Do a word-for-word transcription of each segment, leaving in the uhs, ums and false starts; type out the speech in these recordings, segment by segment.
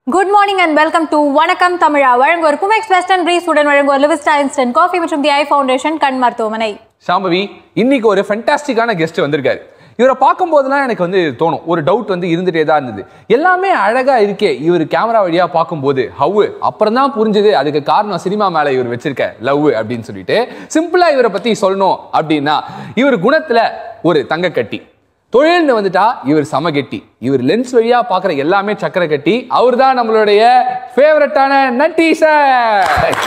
Good morning and welcome to Vanakkam Tamizha. வழங்கு ஒரு Pumex Western Breeze உடன் வழங்கு ஒரு Livista Instant Coffee மற்றும் தி ஐ ஃபவுண்டேஷன் கண் மருத்துவமனை. சாம்பவி இன்னைக்கு ஒரு ஃபேண்டாஸ்டிக்கான கெஸ்ட் வந்திருக்காரு. இவரை பார்க்கும்போதெல்லாம் எனக்கு வந்து தோணும் ஒரு டவுட் வந்து இருந்துட்டே தான் இருந்தது. எல்லாமே அழகா இருக்கே இவர் கேமரா வழியா பார்க்கும்போது ஹவ் அப்புறம் தான் புரிஞ்சது அதுக்கு காரணம் சினிமா மேல இவர் வச்சிருக்க லவ் அப்படின்னு சொல்லிட்டு சிம்பிளா இவரை பத்தி சொல்லணும் அப்படின்னா இவர் குணத்துல ஒரு தங்க கட்டி தொழில்னு வந்துட்டா இவர் சம கெட்டி இவர் லென்ஸ் வழியா பாக்குற எல்லாமே சக்கர கட்டி அவர் தான் நம்மளுடைய ஃபேவரட்டான நட்டி சார்.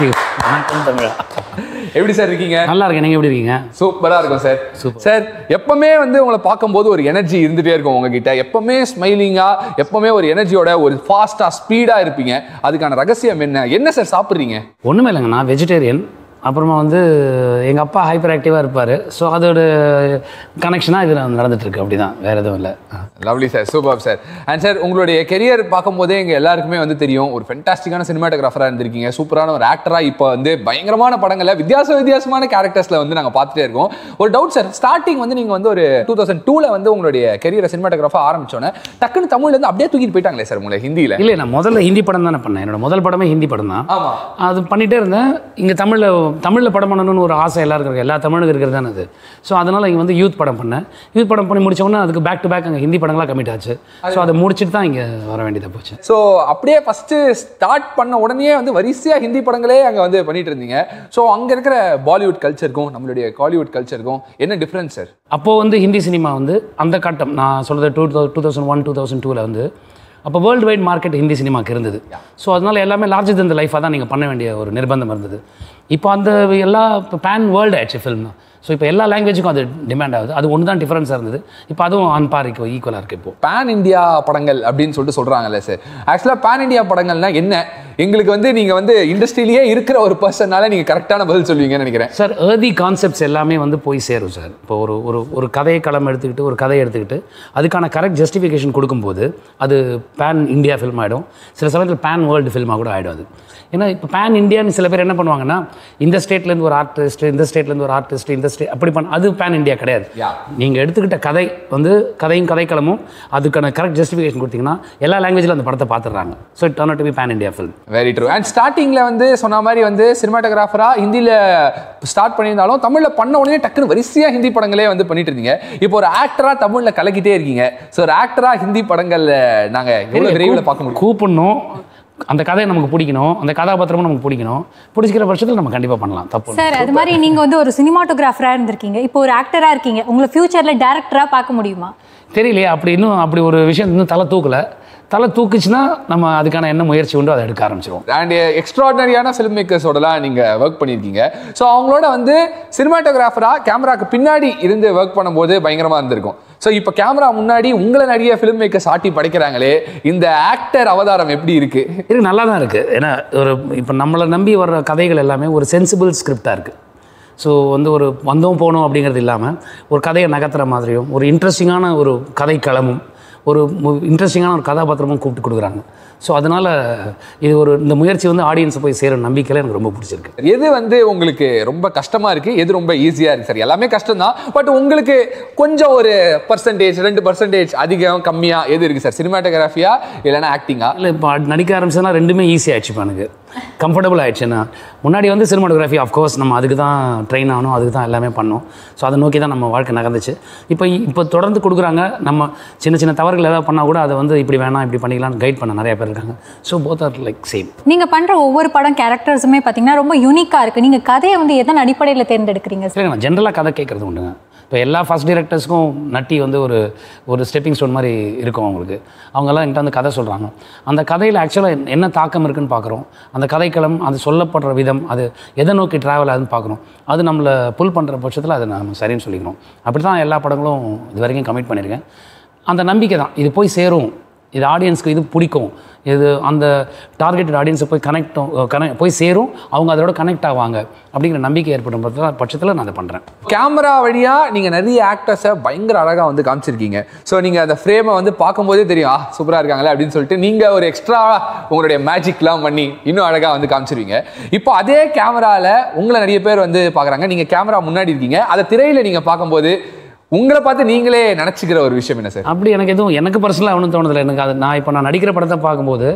எப்படி சார் இருக்கீங்க? நல்லா இருக்கேன். நீங்க எப்படி இருக்கீங்க? சூப்பரா இருக்கும் சார். சார் எப்பவுமே வந்து உங்களை பார்க்கும்போது ஒரு எனர்ஜி இருந்துட்டே இருக்கும் உங்ககிட்ட. எப்பவுமே ஸ்மைலிங்கா எப்பவுமே ஒரு எனர்ஜியோட ஒரு ஃபாஸ்டா ஸ்பீடா இருப்பீங்க. அதுக்கான ரகசியம் என்ன என்ன சார் சாப்பிட்றீங்க? ஒண்ணுமே இல்லைங்க, நான் வெஜிடேரியன். அப்புறமா வந்து எங்கள் அப்பா ஹைப்பர் ஆக்டிவாக இருப்பார். ஸோ அதோட கனெக்ஷனாக இது நடந்துட்டுருக்கு. அப்படி தான், வேறு எதுவும் இல்லை. Lovely sir, super sir. And sir உங்களுடைய கெரியர் பார்க்கும்போதே எங்கள் எல்லாருக்குமே வந்து தெரியும் ஒரு ஃபென்டாஸ்டிக்கான சினிமாட்டோகிராஃபராக இருந்திருக்கீங்க. சூப்பரான ஒரு ஆக்டராக இப்போ வந்து பயங்கரமான படங்களில் வித்தியாச வித்தியாசமான கேரக்டர்ஸில் வந்து நாங்கள் பார்த்துட்டே இருக்கோம். ஒரு டவுட் சார், ஸ்டார்டிங் வந்து நீங்கள் வந்து ஒரு டூ தௌசண்ட் டூவில் வந்து உங்களுடைய கெரியரை சினிமாட்டோகிராஃபாக ஆரம்பிச்சோன்னே டக்குன்னு தமிழ்லேருந்து அப்படியே தூக்கிட்டு போயிட்டாங்களே சார் உங்களை ஹிந்தியில்? இல்லை, நான் முதல்ல ஹிந்தி படம் தானே பண்ணேன். என்னோட முதல் படமே ஹிந்தி படம் தான். ஆமாம், அது பண்ணிகிட்டே இருந்தேன். இங்கே தமிழில் தமிழில் படம் பண்ணணும்னு ஒரு ஆசை எல்லாருக்கும் இருக்குது, எல்லா தமிழுக்கு இருக்கிறது தானே அது. ஸோ அதனால் இங்கே வந்து யூத் படம் பண்ணேன். யூத் படம் பண்ணி முடிச்சோன்னா அதுக்கு பேக் டு பேக் அங்கே ஹிந்தி படங்களாக கமிட் ஆச்சு. ஸோ அதை முடிச்சுட்டு தான் இங்கே வர வேண்டியதாக போச்சு. ஸோ அப்படியே ஃபஸ்ட்டு ஸ்டார்ட் பண்ண உடனே வந்து வரிசையாக ஹிந்தி படங்களே அங்கே வந்து பண்ணிட்டு இருந்தீங்க. ஸோ அங்கே இருக்கிற பாலிவுட் கல்ச்சருக்கும் நம்மளுடைய காலிவுட் கல்ச்சருக்கும் என்ன டிஃப்ரென்ஸ் சார்? அப்போது வந்து ஹிந்தி சினிமா வந்து அந்த கட்டம் நான் சொல்கிறது two two thousand one two thousand டூவில் வந்து அப்போ வேர்ல்டு வைட் மார்க்கெட் ஹிந்தி சினிமாவுக்கு இருந்தது. ஸோ அதனால் எல்லாமே லார்ஜர் தென் தி லைஃபாக தான் நீங்கள் பண்ண வேண்டிய ஒரு நிர்பந்தம் இருந்தது. இப்போ அந்த எல்லா இப்போ பேன் வேர்ல்டு ஆயிடுச்சு ஃபில்ம் தான். ஸோ இப்போ எல்லா லாங்குவேஜுக்கும் அது டிமாண்ட் ஆகுது. அது ஒன்று தான் டிஃபரன்ஸாக இருந்தது. இப்போ அதுவும் ஆன் பார் இப்போ ஈக்குவலாக இருக்குது. இப்போ பேன் இந்தியா படங்கள் அப்படின்னு சொல்லிட்டு சொல்கிறாங்கல்ல சார், ஆக்சுவலாக பேன் இந்தியா படங்கள்னா என்ன? எங்களுக்கு வந்து நீங்கள் வந்து இண்டஸ்ட்ரியிலேயே இருக்கிற ஒரு பர்சனால நீங்கள் கரெக்டான பதில் சொல்லுவீங்கன்னு நினைக்கிறேன் சார். ஏர்தி கான்செப்ட்ஸ் எல்லாமே வந்து போய் சேரும் சார். இப்போ ஒரு ஒரு ஒரு கதையை களம் எடுத்துக்கிட்டு ஒரு கதையை எடுத்துக்கிட்டு அதுக்கான கரெக்ட் ஜஸ்டிஃபிகேஷன் கொடுக்கும்போது அது பேன் இந்தியா ஃபில்ம் ஆகிடும். சில சமயத்தில் பேன் வேர்ல்டு ஃபில்மாக கூட ஆகிடும் அது. ஏன்னா இப்போ பேன் இந்தியான்னு சில பேர் என்ன பண்ணுவாங்கன்னா இந்த ஸ்டேட்லேருந்து ஒரு ஆர்டிஸ்ட், இந்த ஸ்டேட்லேருந்து ஒரு ஆர்டிஸ்ட், இந்த ஸ்டேட் அப்படி பண்ண அது பேன் இந்தியா கிடையாது. நீங்கள் எடுத்துக்கிட்ட கதை வந்து கதையும் கதைக்களமும் அதுக்கான கரெக்ட் ஜஸ்டிஃபிகேஷன் கொடுத்தீங்கன்னா எல்லா லாங்குவேஜில் அந்த படத்தை பார்த்துடுறாங்க. So it turn out to be pan India film. Very true. And ஸ்டார்டிங்கில் வந்து சொன்ன மாதிரி வந்து சினிமாட்டோகிராஃபராக ஹிந்தியில் ஸ்டார்ட் பண்ணியிருந்தாலும் தமிழில் பண்ண உடனே டக்குன்னு வரிசையாக ஹிந்தி படங்களே வந்து பண்ணிட்டு இருந்தீங்க. இப்போ ஒரு ஆக்டராக தமிழில் கலக்கிட்டே இருக்கீங்க. ஸோ ஒரு ஆக்டராக ஹிந்தி படங்களில் நாங்கள் எவ்வளோ விரைவில் பார்க்க முடியும்? கூப்பிடணும், அந்த கதையை நமக்கு பிடிக்கணும், அந்த கதாபாத்திரமும் நமக்கு பிடிக்கணும். பிடிச்சிக்கிற பட்சத்தில் நம்ம கண்டிப்பாக பண்ணலாம். தப்பு சார். அது மாதிரி நீங்கள் வந்து ஒரு சினிமாட்டோகிராஃபராக இருந்திருக்கீங்க, இப்போ ஒரு ஆக்டராக இருக்கீங்க. உங்களை ஃபியூச்சரில் டேரக்டராக பார்க்க முடியுமா? தெரியலையே. அப்படி இன்னும் அப்படி ஒரு விஷயம் இன்னும் தலை தூக்கலை. தலை தூக்குச்சுன்னா நம்ம அதுக்கான என்ன முயற்சி உண்டோ அதை எடுக்க ஆரம்பிச்சிடுவோம். அண்ட் எக்ஸ்ட்ராடனரியான ஃபில்ம் மேக்கர்ஸோடலாம் நீங்கள் ஒர்க் பண்ணியிருக்கீங்க. ஸோ அவங்களோட வந்து சினிமாட்டோகிராஃபராக கேமராக்கு பின்னாடி இருந்து ஒர்க் பண்ணும்போது பயங்கரமாக இருந்திருக்கும். ஸோ இப்போ கேமரா முன்னாடி உங்களை நிறைய ஃபிலிம் மேக்கர்ஸ் ஆட்டி படைக்கிறாங்களே, இந்த ஆக்டர் அவதாரம் எப்படி இருக்கு? இருக்கு, நல்லா தான் இருக்குது. ஏன்னா ஒரு இப்போ நம்மளை நம்பி வர்ற கதைகள் எல்லாமே ஒரு சென்சிபிள் ஸ்கிரிப்டாக இருக்குது. ஸோ வந்து ஒரு வந்தோம் போனோம் அப்படிங்கிறது இல்லாமல் ஒரு கதையை நகர்த்துற மாதிரியும் ஒரு இன்ட்ரெஸ்டிங்கான ஒரு கதை களமும் ஒரு இன்ட்ரெஸ்டிங்கான ஒரு கதாபாத்திரமும் கூப்பிட்டு கொடுக்குறாங்க. ஸோ அதனால் இது ஒரு இந்த முயற்சி வந்து ஆடியன்ஸை போய் சேர நம்பிக்கையில் எனக்கு ரொம்ப பிடிச்சிருக்கு. எது வந்து உங்களுக்கு ரொம்ப கஷ்டமாக இருக்குது, எது ரொம்ப ஈஸியாக இருக்குது சார்? எல்லாமே கஷ்டம் தான், பட் உங்களுக்கு கொஞ்சம் ஒரு பர்சன்டேஜ் ரெண்டு பர்சன்டேஜ் அதிகம் கம்மியாக எது இருக்குது சார்? சினிமாட்டோகிராஃபியா இல்லைனா ஆக்டிங்கா? இல்லை, இப்போ நடிக்க ஆரம்பிச்சதுனா ரெண்டுமே ஈஸியாக ஆயிடுச்சு. இப்போ எனக்கு கம்ஃபர்டபுள் ஆகிடுச்சுன்னா முன்னாடி வந்து சினிமாட்டோகிராஃபி ஆஃப்கோர்ஸ் நம்ம அதுக்கு தான் ட்ரெயின் ஆகணும், அதுக்கு தான் எல்லாமே பண்ணோம். ஸோ அதை நோக்கி தான் நம்ம வாழ்க்கை நகர்ந்துச்சு. இப்போ இப்போ தொடர்ந்து கொடுக்குறாங்க. நம்ம சின்ன சின்ன தவறுகள் ஏதாவது பண்ணால் கூட அதை வந்து இப்படி வேணாம் இப்படி பண்ணிக்கலாம்னு கைட் பண்ண நிறைய பேர் இருக்காங்க. So both are like same. நீங்கள் பண்ணுற ஒவ்வொரு படம் கேரக்டர்ஸுமே பார்த்தீங்கன்னா ரொம்ப யூனிக்காக இருக்குது. நீங்கள் கதையை வந்து எதன் அடிப்படையில் தேர்ந்தெடுக்கிறீங்க? சரி, நான் ஜென்ரலாக கதை கேட்குறது உண்டுங்க. இப்போ எல்லா ஃபஸ்ட் டிரெக்டர்ஸ்க்கும் நட்டி வந்து ஒரு ஒரு ஸ்டெப்பிங் ஸ்டோன் மாதிரி இருக்கும் அவங்களுக்கு. அவங்கெல்லாம் என்கிட்ட வந்து கதை சொல்கிறாங்க. அந்த கதையில் ஆக்சுவலாக என்ன தாக்கம் இருக்குதுன்னு பார்க்குறோம். அந்த கதைக்களம், அது சொல்லப்படுற விதம், அது எதை நோக்கி ட்ராவல் ஆகுதுன்னு பார்க்குறோம். அது நம்மளை புல் பண்ணுற பட்சத்தில் அதை நம்ம சரின்னு சொல்லிக்கிறோம். அப்படி தான் எல்லா படங்களும் இது வரைக்கும் கமிட் பண்ணியிருக்கேன். அந்த நம்பிக்கை தான் இது போய் சேரும், இது ஆடியன்ஸ்க்கு இது பிடிக்கும், இது அந்த டார்கெட்டட் ஆடியன்ஸை போய் கனெக்ட் கனெக்ட் போய் சேரும், அவங்க அதோட கனெக்ட் ஆவாங்க அப்படிங்கிற நம்பிக்கை ஏற்படும் பட்சத்தில் நான் அதை பண்ணுறேன். கேமரா வழியாக நீங்கள் நிறைய ஆக்டர்ஸை பயங்கர அழகாக வந்து காமிச்சிருக்கீங்க. ஸோ நீங்கள் அந்த ஃப்ரேமை வந்து பார்க்கும்போதே தெரியும், ஆ சூப்பராக இருக்காங்களே அப்படின்னு சொல்லிட்டு நீங்கள் ஒரு எக்ஸ்ட்ரா உங்களுடைய மேஜிக்லாம் பண்ணி இன்னும் அழகாக வந்து காமிச்சிருவீங்க. இப்போ அதே கேமராவில் உங்களை நிறைய பேர் வந்து பார்க்குறாங்க. நீங்கள் கேமரா முன்னாடி இருக்கீங்க, அதை திரையில் நீங்கள் பார்க்கும்போது உங்களை பார்த்து நீங்களே நினச்சிக்கிற ஒரு விஷயம் என்ன சார்? அப்படி எனக்கு எதுவும் எனக்கு பர்சனலாக ஒன்றும் தோணுதில்லை. எனக்கு அது நான் இப்போ நான் நடிக்கிற படத்தை பார்க்கும்போது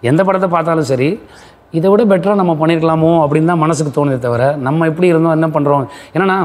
எந்த படத்தை பார்த்தாலும் சரி இதை விட பெட்டராக நம்ம பண்ணியிருக்கலாமோ அப்படின்னு தான் மனசுக்கு தோணுதே தவிர நம்ம எப்படி இருந்தோம் என்ன பண்ணுறோம். என்னென்னா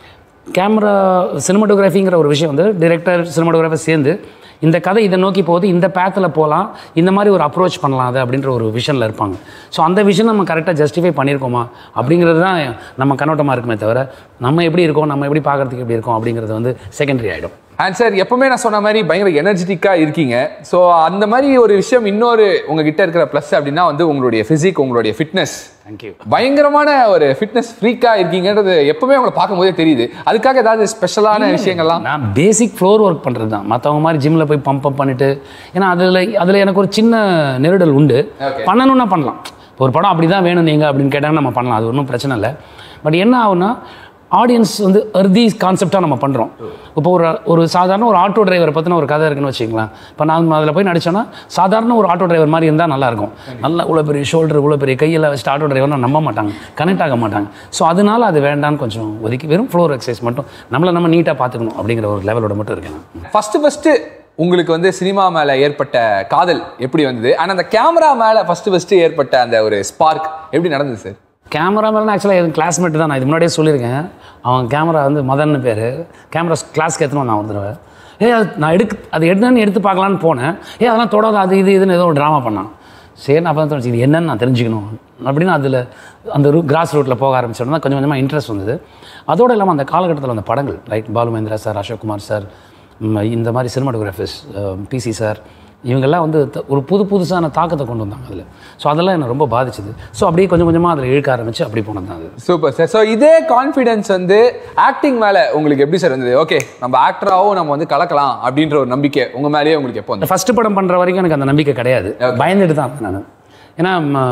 கேமரா சினிமாட்டோகிராஃபிங்கிற ஒரு விஷயம் வந்து டிரெக்டர் சினிமாட்டோகிராஃபர் சேர்ந்து இந்த கதை இதை நோக்கி போகுது, இந்த பேத்தில் போகலாம், இந்த மாதிரி ஒரு அப்ரோச் பண்ணலாம் அது அப்படின்ற ஒரு விஷனில் இருப்பாங்க. ஸோ அந்த விஷயம் நம்ம கரெக்டாக ஜஸ்டிஃபை பண்ணியிருக்கோமா அப்படிங்கிறது தான் நம்ம கண்ணோட்டமாக இருக்குமே தவிர நம்ம எப்படி இருக்கோம், நம்ம எப்படி பார்க்குறதுக்கு எப்படி இருக்கோம் அப்படிங்கிறது வந்து செகண்டரி ஆகிடும். அண்ட் சார் எப்பவுமே நான் சொன்ன மாதிரி பயங்கர எனர்ஜெட்டிக்காக இருக்கீங்க. ஸோ அந்த மாதிரி ஒரு விஷயம் இன்னொரு உங்ககிட்ட இருக்கிற ப்ளஸ் அப்படின்னா வந்து உங்களுடைய ஃபிசிக், உங்களுடைய ஃபிட்னஸ். தேங்க்யூ. பயங்கரமான ஒரு ஃபிட்னஸ் ஃப்ரீக்காக இருக்கீங்கன்றது எப்பவுமே உங்களை பார்க்கும்போதே தெரியுது. அதுக்காக ஏதாவது ஸ்பெஷலான விஷயங்கள்லாம்? நான் பேசிக் ஃப்ளோர் ஒர்க் பண்ணுறது தான், மற்றவங்க மாதிரி ஜிம்மில் போய் பம்ப் அப் பண்ணிட்டு, ஏன்னா அதில் அதில் எனக்கு ஒரு சின்ன நெருடல் உண்டு. பண்ணணும்னா பண்ணலாம். இப்போ ஒரு படம் அப்படி தான் வேணும் நீங்கள் அப்படின்னு கேட்டாங்கன்னா நம்ம பண்ணலாம், அது ஒன்றும் பிரச்சனை இல்லை. பட் என்ன ஆகுனா ஆடியன்ஸ் வந்து அர்தி கான்செப்டாக நம்ம பண்ணுறோம். இப்போ ஒரு ஒரு சாதாரண ஒரு ஆட்டோ டிரைவரை பற்றின ஒரு கதை இருக்குன்னு வச்சுக்கலாம். இப்போ நான் அதில் போய் நடிச்சேன்னா சாதாரண ஒரு ஆட்டோ டிரைவர் மாதிரி இருந்தால் நல்லாயிருக்கும். நல்லா இவ்வளோ பெரிய ஷோல்டர், இவ்வளோ பெரிய கையில் வச்சுட்டு ஆட்டோ டிரைவர்னா நம்ப மாட்டாங்க, கனெக்ட் ஆக மாட்டாங்க. ஸோ அதனால அது வேண்டான்னு கொஞ்சம் ஒதுக்கி வெறும் ஃப்ளோர் எக்ஸசைஸ் மட்டும் நம்மளை நம்ம நீட்டாக பார்த்துக்கணும் அப்படிங்கிற ஒரு லெவலோட மட்டும் இருக்கேன். ஃபஸ்ட்டு ஃபஸ்ட்டு உங்களுக்கு வந்து சினிமா மேலே ஏற்பட்ட காதல் எப்படி வந்தது? ஆனால் அந்த கேமரா மேலே ஃபஸ்ட்டு ஃபஸ்ட்டு ஏற்பட்ட அந்த ஒரு ஸ்பார்க் எப்படி நடந்தது சார்? கேமரா மேலே ஆக்சுவலாக என் கிளாஸ்மேட் தான், நான் இது முன்னாடியே சொல்லியிருக்கேன். அவன் கேமரா வந்து மதன்னு பேர், கேமரா கிளாஸ்க்கு ஏற்றணும் நான் ஒரு தடவை. ஏ அது நான் எடுக்க அது என்னன்னு எடுத்து பார்க்கலான்னு போனேன். ஏ அதெல்லாம் தொடாத அது இது இதுன்னு ஏதோ ஒரு ட்ராமா பண்ணான். சரி நான் அப்போ தோணுச்சு இது என்னன்னு நான் தெரிஞ்சுக்கணும் அப்படின்னு அதில் அந்த ரூ கிராஸ் ரூட்டில் போக ஆரம்பிச்சோன்னா கொஞ்சம் கொஞ்சமாக இன்ட்ரெஸ்ட் வந்தது. அதோடு இல்லாமல் அந்த காலகட்டத்தில் அந்த படங்கள் right Balu Mahendra sir, Ashok Kumar sir, இந்த மாதிரி சினிமாட்டோகிராஃபர்ஸ், பிசி சார், இவங்கெல்லாம் வந்து ஒரு புது புதுசான தாக்கத்தை கொண்டு வந்தாங்க அதில். ஸோ அதெல்லாம் என்னை ரொம்ப பாதிச்சுது. ஸோ அப்படியே கொஞ்சம் கொஞ்சமாக அதில் இழுக்க ஆரம்பிச்சு அப்படி போனது தான் அது. Super sir. ஸோ இதே கான்ஃபிடென்ஸ் வந்து ஆக்டிங் மேலே உங்களுக்கு எப்படி சார் இருந்தது? ஓகே நம்ம ஆக்டராகவும் நம்ம வந்து கலக்கலாம் அப்படின்ற ஒரு நம்பிக்கை உங்கள் மேலேயே உங்களுக்கு எப்போ வந்து? ஃபஸ்ட்டு படம் பண்ணுற வரைக்கும் எனக்கு அந்த நம்பிக்கை கிடையாது, பயந்துட்டு தான் நான். ஏன்னா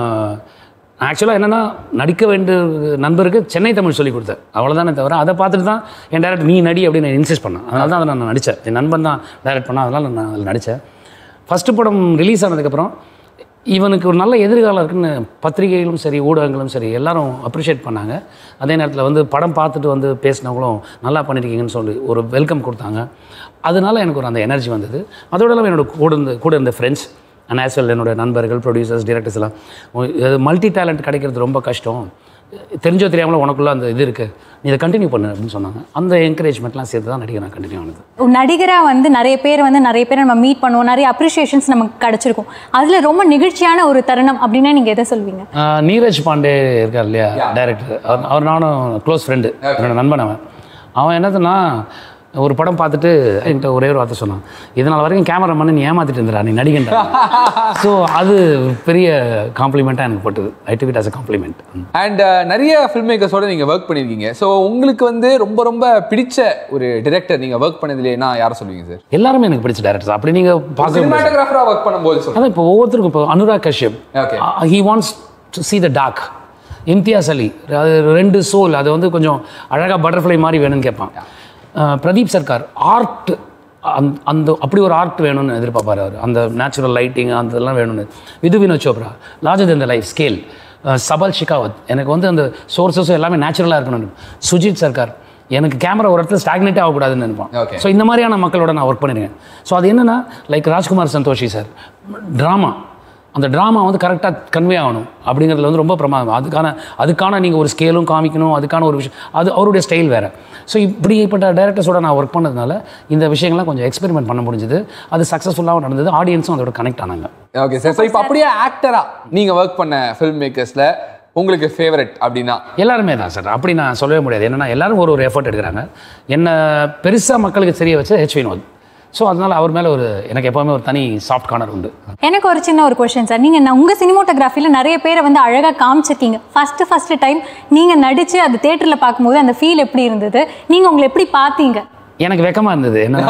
ஆக்சுவலாக என்னென்னா நடிக்க வேண்டிய நண்பருக்கு சென்னை தமிழ் சொல்லி கொடுத்தேன், அவ்வளோதானே தவிர அதை பார்த்துட்டு தான் என் டேரக்டர் நீ நடி அப்படின்னு நான் இன்சிஸ்ட் பண்ணேன். அதனால தான் அதை நான் நடித்தேன். என் நண்பன் தான் டைரக்ட் பண்ணேன், அதனால் நான் அதில் நடித்தேன். ஃபஸ்ட்டு படம் ரிலீஸ் ஆனதுக்கப்புறம் இவனுக்கு ஒரு நல்ல எதிர்காலம் இருக்குன்னு பத்திரிகைகளும் சரி ஊடகங்களும் சரி எல்லாரும் அப்ரிஷியேட் பண்ணாங்க. அதே நேரத்தில் வந்து படம் பார்த்துட்டு வந்து பேசினவங்களும் நல்லா பண்ணியிருக்கீங்கன்னு சொல்லி ஒரு வெல்கம் கொடுத்தாங்க. அதனால எனக்கு ஒரு அந்த எனர்ஜி வந்தது. அதோட இல்லாமல் என்னோட கூட இருந்த கூட இருந்த ஃப்ரெண்ட்ஸ் அண்ட் ஆஸ் வெல் என்னோட நண்பர்கள், ப்ரொடியூசர்ஸ், டிரெக்டர்ஸ் எல்லாம் மல்டி டேலண்ட் கிடைக்கிறது ரொம்ப கஷ்டம், தெரிஞ்சோ தெரியாமல உனக்குள்ள அந்த இது இருக்குது, நீ இதை கண்டினியூ பண்ணு அப்படின்னு சொன்னாங்க. அந்த என்கரேஜ்மெண்ட்லாம் சேர்த்து தான் நடிகை நான் கண்டினியூ ஆனது. நடிகராக வந்து நிறைய பேர் வந்து நிறைய பேர் நம்ம மீட் பண்ணுவோம், நிறைய அப்ரிஷியேஷன்ஸ் நமக்கு கிடச்சிருக்கும். அதில் ரொம்ப நிகழ்ச்சியான ஒரு தருணம் அப்படின்னா நீங்கள் எதை சொல்வீங்க? நீரஜ் பாண்டே இருக்கார் இல்லையா டைரக்டர், அவர் அவர் நானும் க்ளோஸ் ஃப்ரெண்டு, என்னோட நண்பன். அவன் அவன் என்னதுன்னா ஒரு படம் பார்த்துட்டு என்கிட்ட ஒரே ஒரு வார்த்தை சொன்னான், இதனால் வரைக்கும் கேமரா பண்ணி நீ ஏமாற்றிட்டு இருந்துடா, நீ நடிகண்டா. ஸோ அது பெரிய காம்ப்ளிமெண்ட்டாக எனக்கு பட்டுது. I took it as a compliment. And நிறைய ஃபில்ம் மேக்கர்ஸோட நீங்கள் ஒர்க் பண்ணியிருக்கீங்க. ஸோ உங்களுக்கு வந்து ரொம்ப ரொம்ப பிடிச்ச ஒரு டிரெக்டர் நீங்கள் ஒர்க் பண்ணதுலேன்னா யாரை சொல்லுவீங்க சார்? எல்லாருமே எனக்கு பிடிச்ச டேரக்டர்ஸ். அப்படி நீங்கள் பார்க்க சினிமாட்டோகிராஃபராக ஒர்க் பண்ணும்போது அதான் இப்போ ஒவ்வொருத்தருக்கும் இப்போ Anurag Kashyap, he wants to see the dark. Imtiaz Ali அது ரெண்டு சோல், அது வந்து கொஞ்சம் அழகாக பட்டர்ஃப்ளை மாதிரி வேணும்னு கேட்பான். பிரதீப் சர்க்கார் ஆர்ட், அந் அந்த அப்படி ஒரு ஆர்ட் வேணும்னு எதிர்பார்ப்பார் அவர், அந்த நேச்சுரல் லைட்டிங் அந்த இதெல்லாம் வேணும்னு. Vidhu Vinod Chopra larger then the life scale. Sabal Shekhawat எனக்கு வந்து அந்த சோர்ஸஸும் எல்லாமே நேச்சுரலாக இருக்கணும்னு. சுஜித் சர்க்கார் எனக்கு கேமரா ஒரு இடத்துல ஸ்டாக்னேட்டே ஆகக்கூடாதுன்னு நினைப்பான். ஸோ இந்த மாதிரியான மக்களோட நான் ஒர்க் பண்ணியிருக்கேன். ஸோ அது என்னென்னா like Rajkumar Santoshi sir, drama, அந்த ட்ராமா வந்து கரெக்டாக கன்வே ஆகணும் அப்படிங்கிறதுல வந்து ரொம்ப பிரமாதம். அதுக்கான அதுக்கான நீங்கள் ஒரு ஸ்கேலும் காமிக்கணும், அதுக்கான ஒரு விஷயம், அது அவருடைய ஸ்டைல் வேறு. ஸோ இப்படிப்பட்ட டைரக்டர்ஸோட நான் ஒர்க் பண்ணதுனால இந்த விஷயங்கள்லாம் கொஞ்சம் எக்ஸ்பெரிமெண்ட் பண்ண முடிஞ்சது. அது சக்ஸஸ்ஃபுல்லாகவும் நடந்தது, ஆடியன்ஸும் அதோட கனெக்ட் ஆனாங்க. Okay sir. ஸோ இப்போ அப்படியே ஆக்டராக நீங்கள் ஒர்க் பண்ண ஃபில்ம் மேக்கர்ஸில் உங்களுக்கு ஃபேவரட் அப்படின்னா? எல்லாருமே தான் சார், அப்படி நான் சொல்லவே முடியாது. என்னென்னா எல்லாரும் ஒரு ஒரு எஃபர்ட் எடுக்கிறாங்க. என்ன பெருசாக மக்களுக்கு தெரிய வச்சு ஹெச் வினோத். ஸோ அதனால் அவர் மேலே ஒரு எனக்கு எப்போவுமே ஒரு தனி சாஃப்ட் கார்னர் உண்டு. எனக்கு ஒரு சின்ன ஒரு கொஸ்டின் சார், நீங்கள் உங்கள் சினிமோட்டோகிராஃபியில் நிறைய பேரை வந்து அழகாக காமிச்சிருக்கீங்க. ஃபஸ்ட்டு ஃபஸ்ட்டு டைம் நீங்கள் நடித்து அது தேட்டரில் பார்க்கும்போது அந்த ஃபீல் எப்படி இருந்தது? நீங்கள் உங்களை எப்படி பார்த்தீங்க? எனக்கு வெக்கமாக இருந்தது. என்ன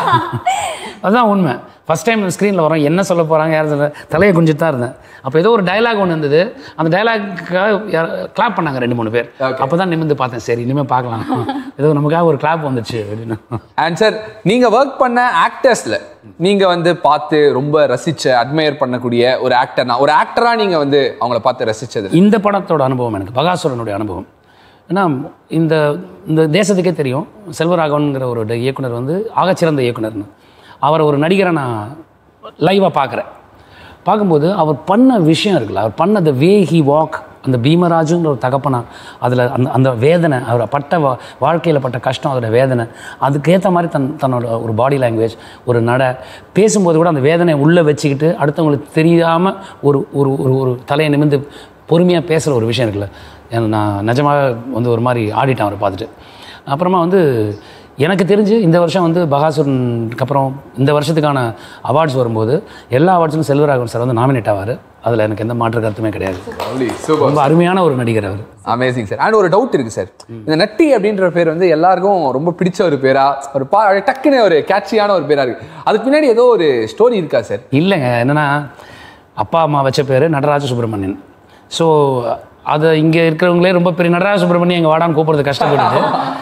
அதுதான் உண்மை. ஃபஸ்ட் டைம் ஸ்க்ரீனில் வரோம், என்ன சொல்ல போகிறாங்க யார் சொல்ல, தலையை குஞ்சிட்டு தான் இருந்தேன். அப்போ ஏதோ ஒரு டைலாக் ஒன்று இருந்தது, அந்த டைலாக்காக கிளாப் பண்ணாங்க ரெண்டு மூணு பேர். அப்போ தான் நிமிர்ந்து பார்த்தேன், சரி இனிமேல் பார்க்கலாம், ஏதோ நமக்காக ஒரு கிளாப் வந்துச்சு அப்படின்னு. அண்ட் சார் நீங்கள் ஒர்க் பண்ண ஆக்டர்ஸில் நீங்கள் வந்து பார்த்து ரொம்ப ரசித்த அட்மையர் பண்ணக்கூடிய ஒரு ஆக்டர்னா, ஒரு ஆக்டராக நீங்கள் வந்து அவங்கள பார்த்து ரசித்தது? இந்த படத்தோட அனுபவம் எனக்கு பகாசுரனுடைய அனுபவம். ஏன்னா இந்த இந்த தேசத்துக்கே தெரியும் செல்வராகவன்கிற ஒரு இயக்குனர் வந்து ஆகச்சிறந்த இயக்குனர்னு. அவரை ஒரு நடிகரை நான் லைவாக பார்க்குறேன். பார்க்கும்போது அவர் பண்ண விஷயம் இருக்குல்ல, அவர் பண்ண த வே ஹி வாக், அந்த பீமராஜுங்கிற ஒரு தகப்பனா அதில் அந்த அந்த வேதனை, அவர் பட்ட வா வாழ்க்கையில் பட்ட கஷ்டம், அதோட வேதனை, அதுக்கேற்ற மாதிரி தன் தன்னோட ஒரு பாடி லாங்குவேஜ், ஒரு நடை, பேசும்போது கூட அந்த வேதனையை உள்ளே வச்சுக்கிட்டு அடுத்தவங்களுக்கு தெரியாமல் ஒரு ஒரு ஒரு ஒரு தலையை நிமிர்ந்து பொறுமையாக பேசுகிற ஒரு விஷயம் இருக்குல்ல, நான் நிஜமாக வந்து ஒரு மாதிரி ஆடிட்டேன் அவரை பார்த்துட்டு. அப்புறமா வந்து எனக்கு தெரிஞ்சு இந்த வருஷம் வந்து பகாசுரனுக்கு அப்புறம் இந்த வருஷத்துக்கான அவார்ட்ஸ் வரும்போது எல்லா அவார்ட்ஸும் செல்வராகவன் சார் வந்து நாமினேட் ஆவார். அதில் எனக்கு எந்த மாற்று கருத்துமே கிடையாது. ரொம்ப அருமையான ஒரு நடிகர் அவர். Amazing sir. அண்ட் ஒரு டவுட் இருக்கு சார், இந்த நட்டி அப்படின்ற பேர் வந்து எல்லாருக்கும் ரொம்ப பிடிச்ச ஒரு பேரா, ஒரு பா டக்குன்னு ஒரு கேட்சியான ஒரு பேரா இருக்கு. அதுக்கு பின்னாடி ஏதோ ஒரு ஸ்டோரி இருக்கா சார்? இல்லைங்க, என்னன்னா அப்பா அம்மா வச்ச பேர் நடராஜ சுப்ரமணியன். ஸோ அதை இங்கே இருக்கிறவங்களே ரொம்ப பெரிய நடராஜ சுப்ரமணியம் எங்கள் வாடான்னு கூப்பிட்றது கஷ்டப்பட்டு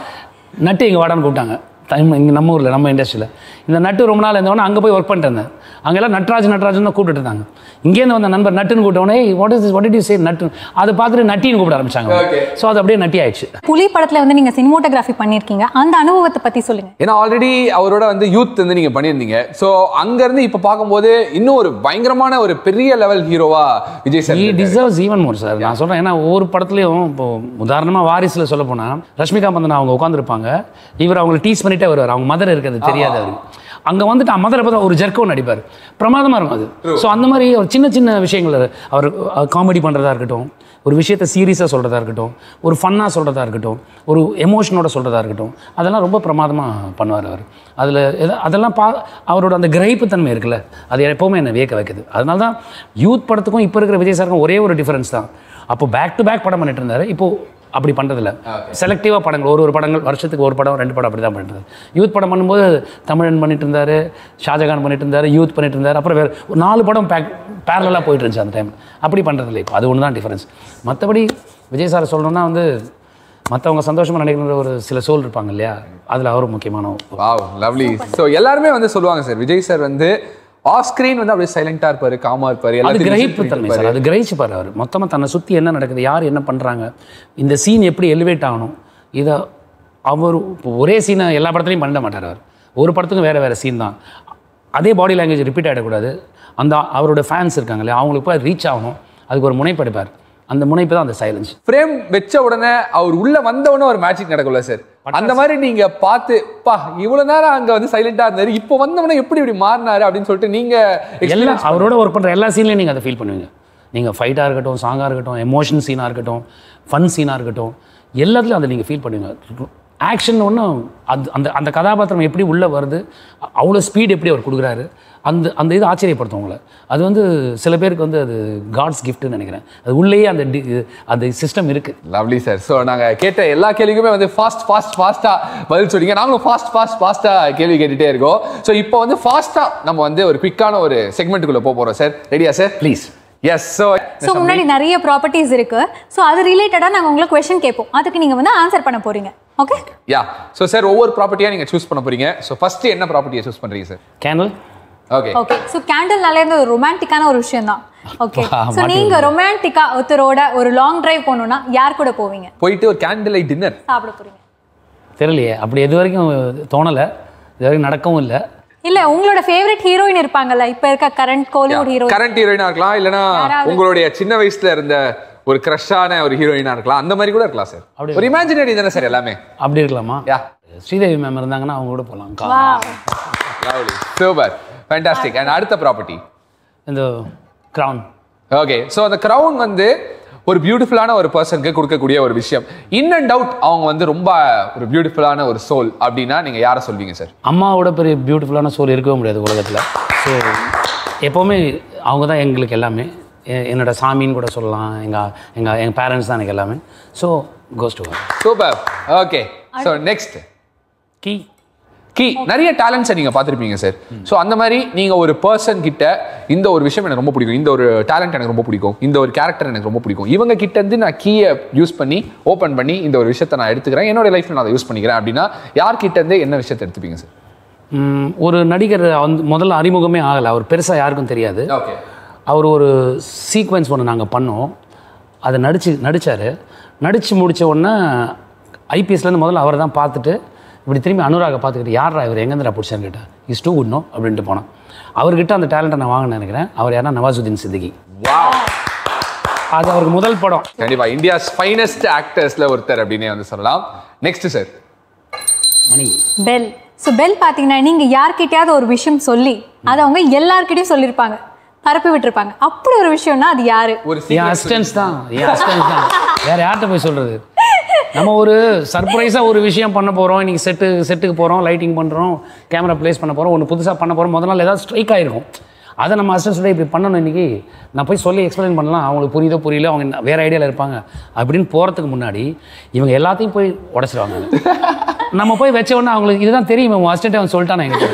நட்டு எங்கள் வாடான்னு கூப்பிட்டாங்க. டைம் இங்கே நம்ம ஊரில் நம்ம இண்டஸ்ட்ரியில் இந்த நட்டு ரொம்ப நாள் இருந்தவொடனே அங்கே போய் ஒர்க் பண்ணிட்டு இருந்தேன். அங்கெல்லாம் நட்ராஜ் நட்ராஜன் தான் கூப்பிட்டு இருந்தாங்க. இங்கேருந்து வந்த நண்பர் நட்டுன்னு கூப்பிட்டோன்னே what is what did you say Nattu, அதை பார்த்துட்டு நட்டின்னு கூப்பிட ஆரம்பிச்சாங்க. ஸோ அது அப்படியே நட்டி ஆயிடுச்சு. புலி படத்தில் வந்து நீங்கள் சினிமோட்டோகிராஃபி பண்ணியிருக்கீங்க, அந்த அனுபவத்தை பற்றி சொல்லுங்க. ஏன்னா ஆல்ரெடி அவரோட வந்து யூத் வந்து நீங்கள் பண்ணியிருந்தீங்க. ஸோ அங்கேருந்து இப்போ பார்க்கும்போது இன்னும் ஒரு பயங்கரமான ஒரு பெரிய லெவல் ஹீரோவா Vijay sir. He deserves even more sir. நான் சொல்கிறேன், ஏன்னா ஒவ்வொரு படத்துலையும் இப்போ உதாரணமாக வாரிசில் சொல்ல போனால் ரஷ்மிகா மந்தனா அவங்க உட்காந்துருப்பாங்க, இவர் அவங்களை டீஸ் பண்ணிட்டே வருவார், அவங்க மதர் இருக்கிறது தெரியாது அவருக்கு. அங்கே வந்துட்டு மதரை பார்த்தா ஒரு ஜெர்க்கோ நடிப்பார், பிரமாதமாக இருக்கும் அது. ஸோ அந்த மாதிரி ஒரு சின்ன சின்ன விஷயங்கள் அவர் காமெடி பண்ணுறதா இருக்கட்டும், ஒரு விஷயத்தை சீரியஸாக சொல்கிறதா இருக்கட்டும், ஒரு ஃபன்னாக சொல்கிறதா இருக்கட்டும், ஒரு எமோஷனோட சொல்கிறதா இருக்கட்டும், அதெல்லாம் ரொம்ப பிரமாதமாக பண்ணுவார் அவர். அதில் எதா அதெல்லாம் பா அவரோட அந்த கிரைப்பு தன்மை இருக்குல்ல, அது எப்போவுமே என்னை வியக்க வைக்குது. அதனால தான் யூத் படத்துக்கும் இப்போ இருக்கிற விஜய் சாருக்கும் ஒரே ஒரு டிஃபரன்ஸ் தான். அப்போ பேக் டு பேக் படம் பண்ணிட்டு இருந்தார், இப்போது அப்படி பண்ணுறதில்ல. செலக்டிவாக படங்கள், ஒரு ஒரு படங்கள் வருஷத்துக்கு ஒரு படம் ரெண்டு படம் அப்படி தான் பண்ணிட்டு இருந்தார். யூத் படம் பண்ணும்போது தமிழன் பண்ணிட்டு இருந்தார், ஷாஜகான் பண்ணிட்டு இருந்தார், யூத் பண்ணிட்டு இருந்தார், அப்புறம் வேறு ஒரு நாலு படம் பேக் பேரலாக போயிட்டு இருந்துச்சு அந்த டைம். அப்படி பண்ணுறதில்ல இப்போ, அது ஒன்று தான் டிஃபரன்ஸ். மற்றபடி விஜய் சார் சொல்லணும்னா வந்து மற்றவங்க சந்தோஷமாக நினைக்கிற ஒரு சில சோல் இருப்பாங்க இல்லையா, அதில் அவரும் முக்கியமான. Wow, lovely. ஸோ எல்லாருமே வந்து சொல்லுவாங்க சார், விஜய் சார் வந்து ஆஃப் ஸ்க்ரீன் வந்து அப்படியே சைலண்டா இருப்பாரு, காமா இருப்பாரு, அது கிரகிப்பு தன்மை சார். அது கிரகிச்சு பாரு அவர் மொத்தமாக தன்னை சுற்றி என்ன நடக்குது, யார் என்ன பண்ணுறாங்க, இந்த சீன் எப்படி எலிவேட் ஆகணும், இதை அவர் ஒரே சீனை எல்லா படத்துலையும் பண்ண மாட்டார். அவர் ஒரு படத்துக்கும் வேறு வேறு சீன் தான், அதே பாடி லாங்குவேஜ் ரிப்பீட் ஆகிடக்கூடாது. அந்த அவரோட ஃபேன்ஸ் இருக்காங்க இல்லையா, அவங்களுக்கு போய் ரீச் ஆகணும், அதுக்கு ஒரு முனைப்பு எடுப்பார். அந்த முனைப்பு தான் அந்த சைலன்ஸ். ஃப்ரேம் வச்ச உடனே அவர் உள்ள வந்த உடனே ஒரு மேஜிக் நடக்கும்ல சார், அந்த மாதிரி நீங்க பார்த்து பா இவ்வளவு நேரம் அங்க வந்து சைலண்டா இருந்தாரு, இப்போ வந்தவொடனே எப்படி இப்படி மாறினாரு அப்படின்னு சொல்லிட்டு நீங்க எல்லாம் அவரோட ஒர்க் பண்ற எல்லா சீன்லையும் நீங்க அதை ஃபீல் பண்ணுவீங்க. நீங்க ஃபைட்டா இருக்கட்டும், சாங்கா இருக்கட்டும், எமோஷன் சீனா இருக்கட்டும், ஃபன் சீனா இருக்கட்டும், எல்லாத்துலையும் அதை நீங்க ஃபீல் பண்ணுவீங்க. ஆக்ஷன் ஒன்று அது அந்த அந்த கதாபாத்திரம் எப்படி உள்ளே வருது, அவ்வளோ ஸ்பீட் எப்படி அவர் கொடுக்குறாரு, அந்த அந்த இது ஆச்சரியப்படுத்தும் உங்களை. அது வந்து சில பேருக்கு வந்து அது காட்ஸ் கிஃப்ட்னு நினைக்கிறேன். அது உள்ளேயே அந்த அந்த சிஸ்டம் இருக்குது. Lovely sir. ஸோ நாங்கள் கேட்ட எல்லா கேள்விக்குமே வந்து ஃபாஸ்ட் ஃபாஸ்ட் ஃபாஸ்ட்டாக பதில் சொல்லிங்க. நாங்களும் ஃபாஸ்ட் ஃபாஸ்ட் ஃபாஸ்ட்டாக கேள்வி கேட்டுகிட்டே இருக்கோம். ஸோ இப்போ வந்து ஃபாஸ்ட்டாக நம்ம வந்து ஒரு குவிக்கான ஒரு செக்மெண்ட்டுக்குள்ளே போக போகிறோம் சார். ரெடியா sir? Please. Yes. So so முன்னாடி நிறைய ப்ராப்பர்ட்டிஸ் இருக்கு. ஸோ அது ரிலேட்டடாக நாங்கள் உங்களுக்கு கொஸ்டின் கேட்போம், அதுக்கு நீங்கள் வந்து ஆன்சர் பண்ண போறீங்க. ஓகே? யா. ஸோ சார் ஒவ்வொரு ப்ராப்பர்ட்டியாக நீங்கள் சூஸ் பண்ண போறீங்க. ஸோ ஃபர்ஸ்ட் என்ன ப்ராப்பர்ட்டியை சூஸ் பண்ணுறீங்க sir? Candle. Okay okay. So கேண்டில்னாலே இருந்து ஒரு ரொமான்டிக்கான ஒரு விஷயம் தான். ஓகே. ஸோ நீங்க ரொமான்டிக்கா ஒருத்தரோட ஒரு லாங் டிரைவ் போகணும்னா யார் கூட போவீங்க? போயிட்டு ஒரு கேண்டில் லைட் டின்னர் சாப்பிட போறீங்க. தெரியலையே, அப்படி எது வரைக்கும் தோணலை, இது வரைக்கும் நடக்கவும் இல்லை. இல்ல உங்களோட ஃபேவரட் ஹீரோயின் இருப்பாங்கல்ல, இப்ப இருக்க கரண்ட் கோலிவுட் ஹீரோ, கரண்ட் ஹீரோயினா இருக்கலாம், இல்லனா உங்களுடைய சின்ன வயசுல இருந்த ஒரு கிரஷான ஒரு ஹீரோயினா இருக்கலாம், அந்த மாதிரி கூட இருக்கலாம் சார். ஒரு இமேஜினரி தானே சார் எல்லாமே. அப்படி இருக்கலாமா? யா. ஸ்ரீதேவி மேம் இருந்தாங்கன்னா அவங்க கூட போகலாம். Lovely, super, fantastic. அண்ட் அடுத்த ப்ராப்பர்ட்டி இந்த கிரவுன். ஓகே. ஸோ அந்த கிரவுன் வந்து ஒரு பியூட்டிஃபுல்லான ஒரு பர்சனுக்கு கொடுக்கக்கூடிய ஒரு விஷயம். இன் அண்ட் அவுட் அவங்க வந்து ரொம்ப ஒரு பியூட்டிஃபுல்லான ஒரு சோல் அப்படின்னா நீங்க யாரை சொல்வீங்க சார்? அம்மாவோட பெரிய பியூட்டிஃபுல்லான சோல் இருக்கவே முடியாது உலகத்தில். ஸோ எப்போவுமே அவங்க தான் எங்களுக்கு எல்லாமே. என்னோட சாமின்னு கூட சொல்லலாம், எங்கள் எங்கள் எங்கள் பேரண்ட்ஸ் தான் எனக்கு எல்லாமே. So goes to super. Okay. So next key. Key நிறைய டேலண்ட்ஸை நீங்கள் பார்த்துருப்பீங்க சார். ஸோ அந்த மாதிரி நீங்கள் ஒரு பர்சன் கிட்ட இந்த ஒரு விஷயம் எனக்கு ரொம்ப பிடிக்கும், இந்த ஒரு டேலண்ட் எனக்கு ரொம்ப பிடிக்கும், இந்த ஒரு கேரக்டர் எனக்கு ரொம்ப பிடிக்கும், இவங்க கிட்ட இருந்து நான் கீயை யூஸ் பண்ணி ஓப்பன் பண்ணி இந்த ஒரு விஷயத்தை நான் எடுத்துக்கிறேன், என்னோட லைஃப்பில் நான் அதை யூஸ் பண்ணிக்கிறேன் அப்படின்னா யார்கிட்ட இருந்து என்ன விஷயத்தை எடுத்துப்பீங்க சார்? ஒரு நடிகர் வந்து முதல்ல அறிமுகமே ஆகலை, அவர் பெருசாக யாருக்கும் தெரியாது. ஓகே. அவர் ஒரு சீக்வன்ஸ் ஒன்று நாங்கள் பண்ணோம், அதை நடிச்சு நடித்தார். நடித்து முடித்த உடனே ஐபிஎஸ்லேருந்து முதல்ல அவரை தான் பார்த்துட்டு இப்படி திரும்பி அனுராக பார்த்துக்கிட்டு யாரா இவர் எங்கேருந்துடா பிடிச்சான்னு கேட்டேன். இஸ் டூ குட் நோ அப்படின்ட்டு போனான். அவர்கிட்ட அந்த டேலண்ட்டை நான் வாங்க நினைக்கிறேன். அவர் யாருன்னா நவாசுதீன் சித்திகி. அது அவருக்கு முதல் படம். கண்டிப்பா இந்தியாஸ் ஃபைனஸ்ட் ஆக்டர்ஸ்ல ஒருத்தர் அப்படின்னே வந்து சொல்லலாம். Next sir money bell. So bell பார்த்தீங்கன்னா நீங்கள் யார்கிட்டயாவது ஒரு விஷயம் சொல்லி அதை அவங்க எல்லார்கிட்டையும் சொல்லியிருப்பாங்க, பரப்பி விட்டுருப்பாங்க. அப்படி ஒரு விஷயம்னா அது யாரு? என் அசிஸ்டன்ஸ் தான். என் அசிஸ்டன்ஸ் தான். வேற யார்கிட்ட போய் சொல்றது? நம்ம ஒரு சர்ப்ரைஸாக ஒரு விஷயம் பண்ண போகிறோம், இன்றைக்கி செட்டு செட்டுக்கு போகிறோம், லைட்டிங் பண்ணுறோம், கேமரா ப்ளேஸ் பண்ண போகிறோம், ஒன்று புதுசாக பண்ண போகிறோம். முதல் நாள் ஏதாவது ஸ்ட்ரைக் ஆகிருக்கும், அதை நம்ம அசிஸ்டன்ஸோட இப்படி பண்ணணும், இன்றைக்கி நான் போய் சொல்லி எக்ஸ்பிளைன் பண்ணலாம், அவங்களுக்கு புரியுதோ புரியல, அவங்க வேறு ஐடியாவில் இருப்பாங்க அப்படின்னு போகிறதுக்கு முன்னாடி இவங்க எல்லாத்தையும் போய் உடச்சிடுவாங்க. நம்ம போய் வச்ச உடனே அவங்களுக்கு இதுதான் தெரியும், உங்கள் அசிஸ்டன்ட்டை அவன் சொல்லிட்டானே எனக்கு.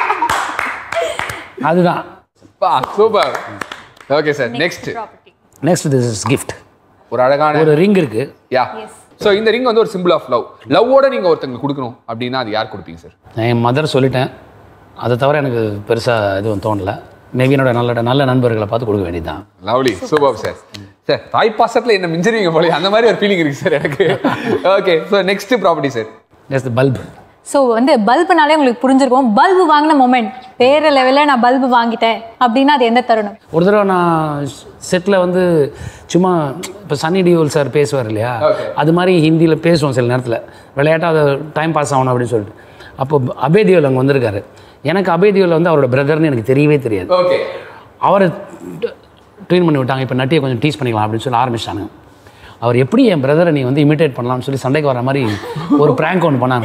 அதுதான் super. Okay sir, next next this is gift. ஒரு அழகான ஒரு ரிங் இருக்குது. யா. ஸோ இந்த ரிங் வந்து ஒரு சிம்பிள் ஆஃப் லவ். லவ்வோட நீங்கள் ஒருத்தங்களுக்கு கொடுக்கணும் அப்படின்னா அது யார் கொடுப்பீங்க சார்? நான் என் மதர் சொல்லிட்டேன், அதை தவிர எனக்கு பெருசாக எதுவும் தோணலை. மேபி என்னோட நல்ல நல்ல நண்பர்களை பார்த்து கொடுக்க வேண்டியதுதான். Lovely, super sir. சார் தாய் பாசத்தில் என்ன மிஞ்சிருவீங்க போல, அந்த மாதிரி ஒரு ஃபீலிங் இருக்குது சார் எனக்கு. Okay, so next property sir. Next bulb. So வந்து பல்புனாலே உங்களுக்கு புரிஞ்சிருக்கும், பல்பு வாங்கின மொமெண்ட் வேறு லெவலில் நான் பல்பு வாங்கிட்டேன் அப்படின்னா அது எந்த தருணம்? ஒரு தடவை நான் செட்டில் வந்து சும்மா இப்போ சன்னி டியோல் சார் பேசுவார் இல்லையா, அது மாதிரி ஹிந்தியில் பேசுவோம் சில நேரத்தில் விளையாட்டாக அதை டைம் பாஸ் ஆகணும் அப்படின்னு சொல்லிட்டு. அப்போ அபே தியோல் அங்கே வந்திருக்காரு. எனக்கு அபே தியோல் வந்து அவரோட பிரதர்னு எனக்கு தெரியவே தெரியாது. அவரை ட்ரெயின் பண்ணி விட்டாங்க, இப்போ நட்டியை கொஞ்சம் டீஸ் பண்ணிக்கலாம் அப்படின்னு சொல்லி ஆரம்பிச்சிட்டாங்க. அவர் எப்படி என் பிரதரை நீ வந்து இமிட்டேட் பண்ணலாம்னு சொல்லி சண்டைக்கு வர மாதிரி ஒரு ப்ராங்க் ஒன்று பண்ணாங்க.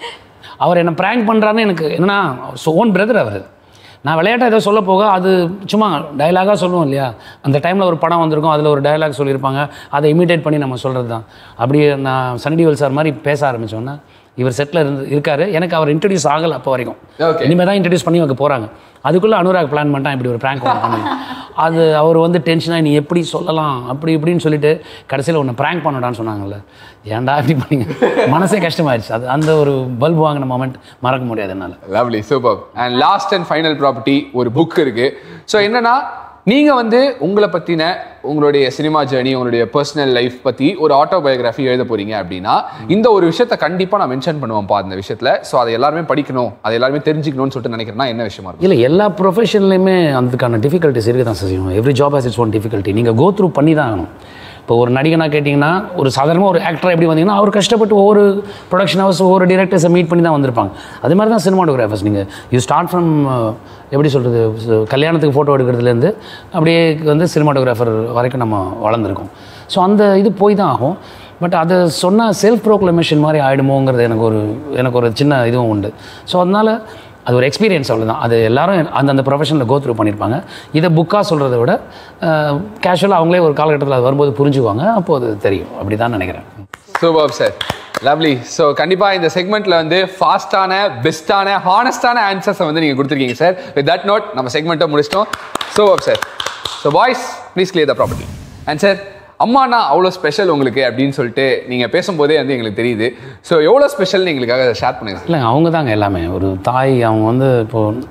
அவர் என்ன ப்ராங்க் பண்ணுறாருன்னு எனக்கு என்னன்னா ஓன் பிரதர் அவர். நான் விளையாட்டாக ஏதோ சொல்ல போக அது சும்மா டயலாகாக சொல்லுவோம் இல்லையா, அந்த டைமில் ஒரு படம் வந்திருக்கும், அதில் ஒரு டயலாக் சொல்லியிருப்பாங்க, அதை இமிட்டேட் பண்ணி நம்ம சொல்கிறது தான். அப்படியே நான் சன்னி டியோல் சார் மாதிரி பேச ஆரம்பித்தோன்னா இவர் செட்டில் இருந்து இருக்காரு, எனக்கு அவர் இன்ட்ரடியூஸ் ஆகலை அப்போ வரைக்கும். இனிமேல் தான் இன்ட்ரடியூஸ் பண்ணி வைக்க போகிறாங்க. அதுக்குள்ளே அனுராக் பிளான் பண்ணிட்டான் இப்படி ஒரு ப்ராங்க் பண்ணி. அது அவர் வந்து டென்ஷனாக நீ எப்படி சொல்லலாம் அப்படி இப்படின்னு சொல்லிட்டு கடைசியில் ஒன்று ப்ராங்க் பண்ணடான்னு சொன்னாங்கல்ல, ஏன்டா இப்படி பண்ணிங்க, மனசே கஷ்டமாயிடுச்சு. அது அந்த ஒரு பல்ப் வாங்கின மொமெண்ட் மறக்க முடியாது என்னால். Lovely, super. And last and final property ஒரு புக் இருக்குது. ஸோ என்னன்னா நீங்கள் வந்து உங்களை பற்றின உங்களுடைய சினிமா ஜேர்னி, உங்களுடைய பர்சனல் லைஃப் பற்றி ஒரு ஆட்டோபயோகிராஃபி எழுத போகிறீங்க அப்படின்னா இந்த ஒரு விஷயத்தை கண்டிப்பாக நான் மென்ஷன் பண்ணுவேன்ப்பா அந்த விஷயத்தில். ஸோ அதை எல்லாருமே படிக்கணும், அதை எல்லாருமே தெரிஞ்சுக்கணும்னு சொல்லிட்டு நினைக்கிறேன்னா என்ன விஷயமா இருக்கும்? இல்லை, எல்லா ப்ரொஃபஷன்லையுமே அதுக்கான டிஃபிகல்ட்டிஸ் இருக்குது தான் செய்யணும். Every job has its own difficulty. நீங்கள் கோ த்ரூ பண்ணி தான் ஆகணும். இப்போ ஒரு நடிகனாக கேட்டிங்கன்னா, ஒரு சாதாரணமாக ஒரு ஆக்டராக எப்படி வந்தீங்கன்னா அவர் கஷ்டப்பட்டு ஒவ்வொரு ப்ரொடக்ஷன் ஹவுஸ் ஒவ்வொரு டிரெக்டர்ஸை மீட் பண்ணி தான் வந்திருப்பாங்க. அதே மாதிரி தான் சினிமாட்டோகிராஃபர்ஸ். நீங்கள் யூ ஸ்டார்ட் ஃப்ரம் எப்படி சொல்கிறது, கல்யாணத்துக்கு ஃபோட்டோ எடுக்கிறதுலேருந்து அப்படியே வந்து சினிமாட்டோகிராஃபர் வரைக்கும் நம்ம வளர்ந்துருக்கோம். ஸோ அந்த இது போய் தான் ஆகும். பட் அதை சொன்னால் செல்ஃப் ப்ரோக்ளமேஷன் மாதிரி ஆகிடுமோங்கிறது எனக்கு ஒரு எனக்கு ஒரு சின்ன இதுவும் உண்டு. ஸோ அதனால் அது ஒரு எக்ஸ்பீரியன்ஸ், அவ்வளோதான். அது எல்லாரும் அந்தந்த ப்ரொஃபஷனில் கோ த்ரூ பண்ணியிருப்பாங்க. இதை புக்காக சொல்கிறத விட கேஷுவலாக அவங்களே ஒரு காலகட்டத்தில் அது வரும்போது புரிஞ்சுக்குவாங்க, அப்போது அது தெரியும். அப்படி தான் நினைக்கிறேன். Super sir, lovely. ஸோ கண்டிப்பாக இந்த செக்மெண்ட்டில் வந்து ஃபாஸ்ட்டான, பெஸ்ட்டான, ஹானஸ்டான ஆன்சர்ஸை வந்து நீங்கள் கொடுத்துருக்கீங்க சார். வித் தட் நோட் நம்ம செக்மெண்ட்டை முடிச்சிட்டோம். Super sir. So boys please clear the property. And sir, அம்மானா அவ்வளோ ஸ்பெஷல் உங்களுக்கு அப்படின்னு சொல்லிட்டு நீங்கள் பேசும்போதே வந்து எங்களுக்கு தெரியுது. ஸோ எவ்வளோ ஸ்பெஷல்னு எங்களுக்காக ஷேர் பண்ணுங்க. இல்லை, அவங்க தாங்க எல்லாமே. ஒரு தாய், அவங்க வந்து இப்போது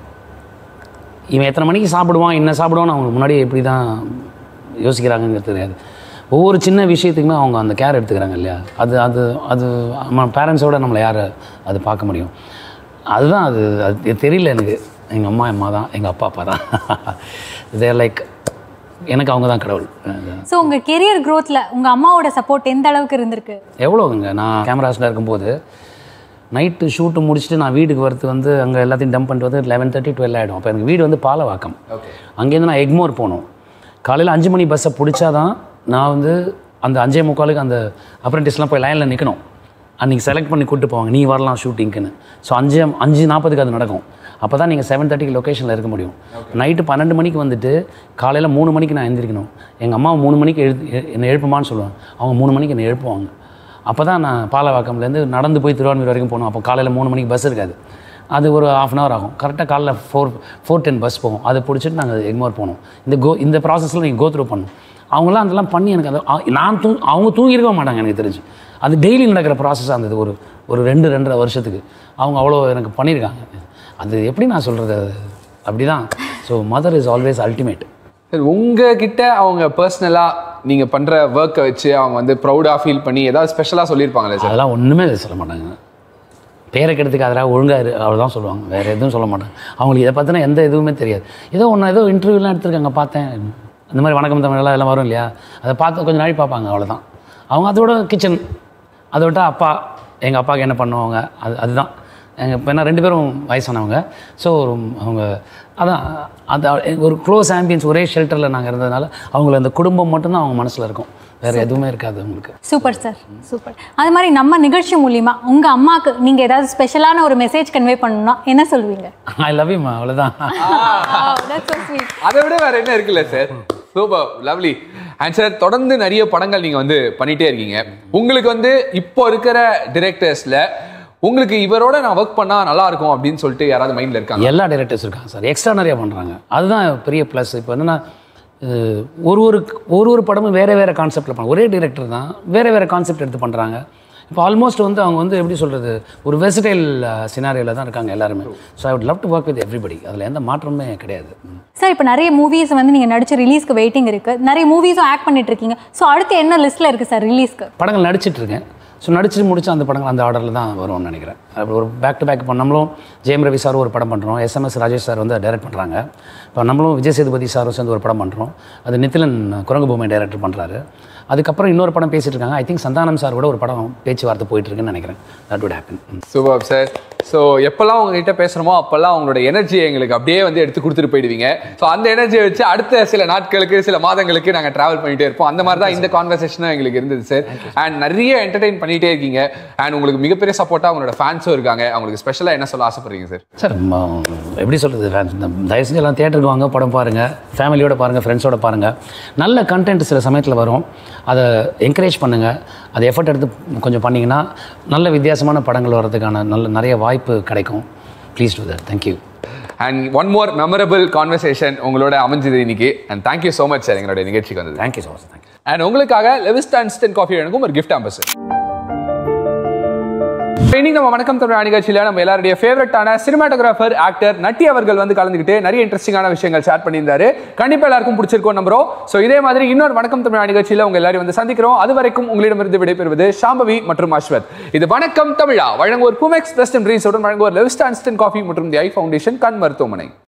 இவன் எத்தனை மணிக்கு சாப்பிடுவான், என்ன சாப்பிடுவான்னு அவங்க முன்னாடி எப்படி தான் யோசிக்கிறாங்கன்னு தெரியாது. ஒவ்வொரு சின்ன விஷயத்துக்குமே அவங்க அந்த கேர் எடுத்துக்கிறாங்க இல்லையா. அது அது அது நம்ம பேரண்ட்ஸோட நம்மளை யாரை அது பார்க்க முடியும். அதுதான் அது அது தெரியல எனக்கு. எங்கள் அம்மா அம்மா தான், எங்கள் அப்பா அப்பா தான். தேர் லைக் எனக்கு அவங்க தான் கடவுள். ஸோ உங்கள் கெரியர் க்ரோத்தில் உங்கள் அம்மாவோட சப்போர்ட் எந்த அளவுக்கு இருந்திருக்கு? எவ்வளோங்க. நான் கேமராஸில் இருக்கும்போது நைட்டு ஷூட்டு முடிச்சுட்டு நான் வீட்டுக்கு வரது வந்து அங்கே எல்லாத்தையும் டம்ப் பண்ணிட்டு வந்து லெவன் தேர்ட்டி டுவெல் ஆகிடும். அப்போ எனக்கு வீடு வந்து பாலவாக்கம். அங்கேருந்து நான் எக்மோர் போகணும். காலையில் அஞ்சு மணி பஸ்ஸை பிடிச்சா தான் நான் வந்து அந்த அஞ்சே முக்காலுக்கு அந்த அப்ரெண்டிஸ்லாம் போய் லைனில் நிற்கணும். அன்றைக்கி செலக்ட் பண்ணி கூப்பிட்டு போவாங்க, நீ வரலாம் ஷூட்டிங்க்குன்னு. ஸோ அஞ்சு அஞ்சு நாற்பதுக்கு அது நடக்கும். அப்போ தான் நீங்கள் செவன் தேர்ட்டிக்கு லொக்கேஷனில் இருக்க முடியும். நைட்டு பன்னெண்டு மணிக்கு வந்துட்டு காலையில் மூணு மணிக்கு நான் எழுந்திரிக்கணும். எங்கள் அம்மா மூணு மணிக்கு எழு என்னை எழுப்புமான்னு சொல்லுவாங்க. அவங்க மூணு மணிக்கு என்னை எழுப்புவாங்க. அப்போ தான் நான் பாலவாக்கம்லேருந்து நடந்து போய் திருவான்மூர் வரைக்கும் போகணும். அப்போ காலையில் மூணு மணிக்கு பஸ் இருக்காது. அது ஒரு ஆஃப் அன் ஹவர் ஆகும். கரெக்டாக காலைல ஃபோர் ஃபோர் டென் பஸ் போகும். அதை பிடிச்சிட்டு நாங்கள் எக்மோர் போகணும். இந்த கோ இந்த ப்ராசஸில் நீங்கள் கோ த்ரூ பண்ணணும். அவங்களாம் அதெல்லாம் பண்ணி எனக்கு அது நான் தூ அவங்க தூங்கிருக்க மாட்டாங்க எனக்கு தெரிஞ்சு. அது டெய்லி நடக்கிற ப்ராசஸாக இருந்தது. ஒரு ஒரு ரெண்டு ரெண்டரை வருஷத்துக்கு அவங்க அவ்வளோ எனக்கு பண்ணியிருக்காங்க. அது எப்படி நான் சொல்கிறது, அது அப்படி தான். So mother is always ultimate. Sir, உங்ககிட்ட அவங்க பர்சனலாக நீங்கள் பண்ணுற ஒர்க்கை வச்சு அவங்க வந்து ப்ரௌடாக ஃபீல் பண்ணி ஏதாவது ஸ்பெஷலாக சொல்லியிருப்பாங்களே சார்? அதெல்லாம் ஒன்றுமே சொல்ல மாட்டாங்க. பேரை கெடுத்துக்காதரா ஒழுங்காக இரு அவ்வளோதான் சொல்லுவாங்க, வேறு எதுவும் சொல்ல மாட்டாங்க. அவங்களுக்கு இதை பற்றின எந்த இதுவுமே தெரியாது. ஏதோ ஒன்று ஏதோ இன்டர்வியூலாம் எடுத்துருக்காங்க பார்த்தேன், இந்த மாதிரி வணக்கம் தமிழெல்லாம் எல்லாம் வரும் இல்லையா, அதை பார்த்து கொஞ்சம் நாள் பார்ப்பாங்க, அவ்வளோதான். அவங்க அதோட கிச்சன், அதை விட்டால் அப்பா, எங்கள் அப்பாவுக்கு என்ன பண்ணுவாங்க அது அதுதான் எங்கள். இப்போ என்ன ரெண்டு பேரும் வயசானவங்க. ஸோ அவங்க அதான் அது ஒரு க்ளோஸ் ஆம்பியன்ஸ், ஒரே ஷெல்டரில் நாங்கள் இருந்ததுனால அவங்கள அந்த குடும்பம் மட்டும்தான் அவங்க மனசில் இருக்கும், வேறு எதுவுமே இருக்காது அவங்களுக்கு. Super sir, super. அது மாதிரி நம்ம நிகழ்ச்சி மூலிமா உங்கள் அம்மாவுக்கு நீங்கள் ஏதாவது ஸ்பெஷலான ஒரு மெசேஜ் கன்வே பண்ணணும்னா என்ன சொல்லுவீங்க? ஐ லவ் யூ மா, அவ்வளோதான். அதை விட வேற என்ன இருக்குல்ல sir. Super, lovely. And sir, தொடர்ந்து நிறைய படங்கள் நீங்கள் வந்து பண்ணிகிட்டே இருக்கீங்க. உங்களுக்கு வந்து இப்போ இருக்கிற டிரெக்டர்ஸில் உங்களுக்கு இவரோட நான் ஒர்க் பண்ணால் நல்லா இருக்கும் அப்படின்னு சொல்லிட்டு யாராவது மைண்டில் இருக்காங்க? எல்லா டைரக்டர்ஸ் இருக்காங்க சார், எக்ஸ்ட்ரா நிறையா பண்ணுறாங்க, அதுதான் பெரிய ப்ளஸ். இப்போ என்னென்னா ஒரு ஒரு ஒரு ஒரு படமும் வேறு வேறு கான்செப்டில் பண்ண, ஒரே டைரக்டர் தான் வேறு வேறு கான்செப்ட் எடுத்து பண்ணுறாங்க. இப்போ ஆல்மோஸ்ட் வந்து அவங்க வந்து எப்படி சொல்கிறது, ஒரு வெர்சடைல் சினாரியோவில் தான் இருக்காங்க எல்லாருமே. So I would love to work with everybody, அதில் எந்த மாற்றமே கிடையாது. சார், இப்போ நிறைய மூவிஸ் வந்து நீங்கள் நடிச்சு ரிலீஸ்க்கு வெயிட்டிங் இருக்குது, நிறைய மூவிஸும் ஆக்ட் பண்ணிட்டு இருக்கீங்க. ஸோ அடுத்து என்ன லிஸ்ட்டில் இருக்குது சார் ரிலீஸ்க்கு? படங்கள் நடிச்சிட்டு இருக்கேன். ஸோ நடிச்சு முடிச்சு அந்த படங்கள் அந்த ஆர்டரில் தான் வரும்னு நினைக்கிறேன். அப்படி ஒரு பேக் டு பேக் இப்போ நம்மளும் ஜெயம் ரவி சார் ஒரு படம் பண்ணுறோம், எஸ்எம்எஸ் ராஜேஷ் சார் வந்து டைரக்ட் பண்ணுறாங்க. இப்போ நம்மளும் விஜய் சேதுபதி சாரும் சேர்ந்து ஒரு படம் பண்ணுறோம், அது நித்திலன் குரங்கு பொம்மை டைரக்டர் பண்ணுறாரு. அதுக்கப்புறம் இன்னொரு படம் பேசிட்டு இருக்காங்க. ஐ திங்க் சந்தானம் சார் கூட ஒரு படம் பேச்சுவார்த்தை போயிட்டு இருக்குன்னு நினைக்கிறேன். That would happen. Super sir. So எப்போல்லாம் உங்ககிட்ட பேசுகிறோமோ அப்போல்லாம் அவங்களோட எனர்ஜியை எங்களுக்கு அப்படியே வந்து எடுத்து கொடுத்துட்டு போயிடுவீங்க. ஸோ அந்த எனர்ஜியை வச்சு அடுத்த சில நாட்களுக்கு சில மாதங்களுக்கு நாங்கள் ட்ராவல் பண்ணிகிட்டே இருப்போம். அந்த மாதிரி தான் இந்த கான்வர்சேஷனும் எங்களுக்கு இருந்தது சார். அண்ட் நிறைய என்டர்டெயின் பண்ணிகிட்டே இருக்கீங்க. அண்ட் உங்களுக்கு மிகப்பெரிய சப்போர்ட்டாக உங்களோட ஃபேன்ஸும் இருக்காங்க. அவங்களுக்கு ஸ்பெஷலாக என்ன சொல்ல ஆசைப்படுறீங்க சார்? சார், எப்படி சொல்கிறது, தயவு செஞ்சு எல்லாம் தியேட்டருக்கு வாங்க, படம் பாருங்கள், ஃபேமிலியோட பாருங்கள், ஃப்ரெண்ட்ஸோட பாருங்கள். நல்ல கண்டென்ட் சில சமயத்தில் வரும், அதை என்கரேஜ் பண்ணுங்கள், அதை எஃபர்ட் எடுத்து கொஞ்சம் பண்ணிங்கன்னா நல்ல வித்தியாசமான படங்கள் வர்றதுக்கான நல்ல நிறைய வாய்ப்பு கிடைக்கும். Please do that. Thank you. And one more memorable conversation உங்களோட அமைஞ்சது இன்னைக்கு. And thank you so much sir எங்களுடைய நிகழ்ச்சிக்கு வந்தது. Thank you so much. Thank you. And உங்களுக்காக லெவிஸ்டா இன்ஸ்டன்ட் காஃபி எனக்கும் ஒரு கிஃப்ட் ஆம்பஸ். இன்னைக்கு நம்ம வணக்கம் தமிழ் நிகழ்ச்சியில நம்ம எல்லாருடைய ஃபேவரட்டான சினிமாட்டோகிராஃபர் ஆக்டர் நட்டி அவர்கள் வந்து கலந்துக்கிட்டு நிறைய இன்ட்ரெஸ்டிங்கான விஷயங்கள் ஷேர் பண்ணியிருந்தாரு. கண்டிப்பா எல்லாருக்கும் பிடிச்சிருக்கும் நம்புறோம். ஸோ இதே மாதிரி இன்னொரு வணக்கம் தமிழ் நிகழ்ச்சியில உங்க எல்லாரும் வந்து சந்திக்கிறோம். அது வரைக்கும் உங்களிடமிருந்து விடைபெறுவது சாம்பவி மற்றும் அஸ்வத். இது வணக்கம் தமிழா வழங்குவோர் புமெக்ஸ் பெஸ்ட் அண்ட் ரீஸோடன் வழங்குவோர் லெவிஸ்டா இன்ஸ்டன்ட் காஃபி மற்றும் தி ஐ ஃபவுண்டேஷன் கண் மருத்துவமனை.